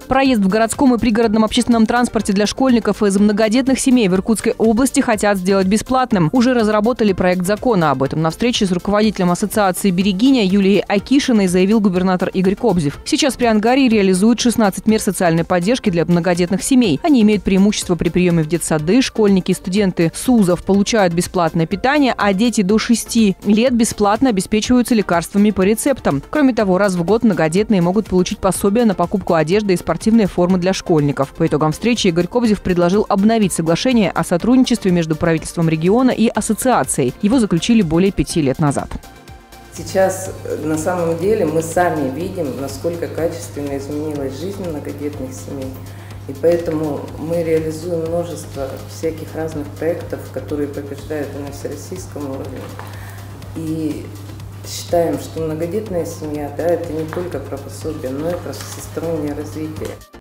Проезд в городском и пригородном общественном транспорте для школьников из многодетных семей в Иркутской области хотят сделать бесплатным. Уже разработали проект закона. Об этом на встрече с руководителем ассоциации «Берегиня» Юлией Акишиной заявил губернатор Игорь Кобзев. Сейчас при Ангарии реализуют 16 мер социальной поддержки для многодетных семей. Они имеют преимущество при приеме в детсады. Школьники и студенты СУЗов получают бесплатное питание, а дети до 6 лет бесплатно обеспечиваются лекарствами по рецептам. Кроме того, раз в год многодетные могут получить пособие на покупку одежды и спортивной формы для школьников. По итогам встречи Игорь Кобзев предложил обновить соглашение о сотрудничестве между правительством региона и ассоциацией. Его заключили более 5 лет назад. Сейчас на самом деле мы сами видим, насколько качественно изменилась жизнь многодетных семей. И поэтому мы реализуем множество всяких разных проектов, которые побеждают и на всероссийском уровне. И считаем, что многодетная семья, это не только про пособие, но и про всестороннее развитие.